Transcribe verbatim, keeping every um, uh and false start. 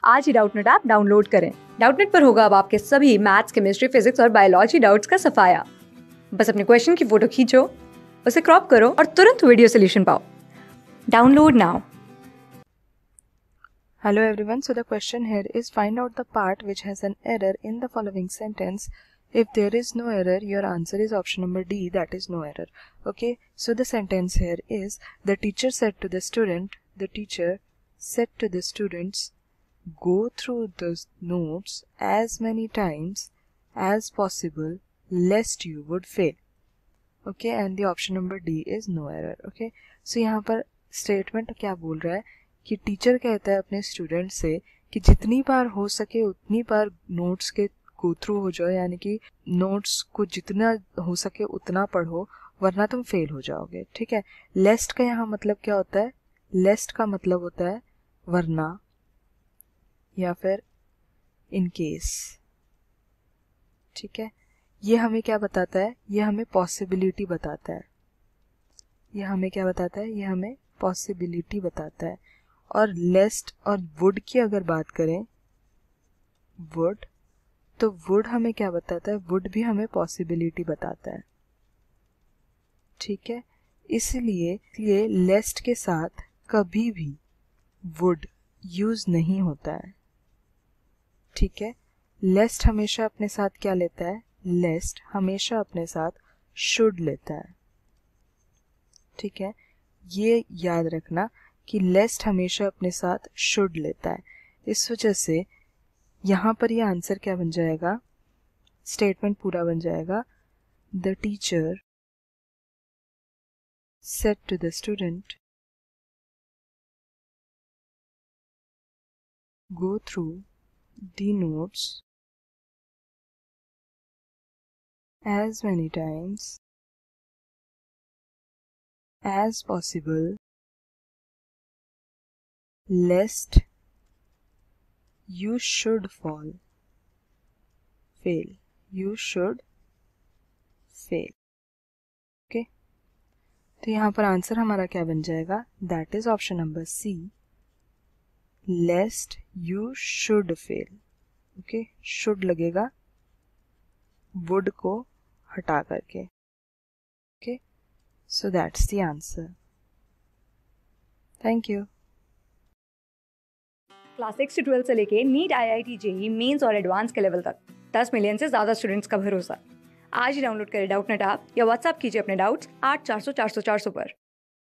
आज ही Doubtnut app download करें। डाउटनेट पर होगा अब आपके सभी मैथ्स, केमिस्ट्री, फिजिक्स और बायोलॉजी डाउट्स का सफाया। बस अपने क्वेश्चन की फोटो खींचो, उसे क्रॉप करो और तुरंत वीडियो सोल्यूशन पाओ। Download now. Hello everyone, so the question here is find out the part which has an error in the following sentence. If there is no error, your answer is option number D, that is no error. Okay, so the sentence here is the teacher said to the student, the teacher said to the students, go through the notes as many times as possible lest you would fail. Okay, and the option number D is no error. Okay, so यहाँ पर statement क्या बोल रहा है कि teacher कहता है अपने स्टूडेंट से कि जितनी बार हो सके उतनी बार नोट्स के गो थ्रू हो जाओ, यानी कि नोट्स को जितना हो सके उतना पढ़ो वरना तुम फेल हो जाओगे। ठीक है, लेस्ट का यहाँ मतलब क्या होता है? लेस्ट का मतलब होता है वरना या फिर इन केस। ठीक है, ये हमें क्या बताता है? ये हमें पॉसिबिलिटी बताता है। ये हमें क्या बताता है? ये हमें पॉसिबिलिटी बताता है। और लेस्ट और वुड की अगर बात करें, वुड, तो वुड हमें क्या बताता है? वुड भी हमें पॉसिबिलिटी बताता है। ठीक है, इसलिए इसलिए लेस्ट के साथ कभी भी वुड यूज नहीं होता है। ठीक है, लेस्ट हमेशा अपने साथ क्या लेता है? लेस्ट हमेशा अपने साथ शुड लेता है। ठीक है, ये याद रखना कि लेस्ट हमेशा अपने साथ शुड लेता है। इस वजह से यहाँ पर ये आंसर क्या बन जाएगा? स्टेटमेंट पूरा बन जाएगा, the teacher said to the student go through the notes as many times as possible lest you should fall fail you should fail. Okay, तो यहाँ पर आंसर हमारा क्या बन जाएगा? That is option number C, lest you should fail. Okay, should लगेगा would को हटा करके। Okay, so that's the answer. Thank you. Class six से ट्वेल्थ से लेके NEET, I I T, JEE mains और एडवांस के लेवल तक दस मिलियन से ज्यादा स्टूडेंट्स का भरोसा। आज ही डाउनलोड करें डाउटनेट ऐप या व्हाट्सएप कीजिए अपने डाउट्स आठ चार सौ चार सौ चार सौ पर।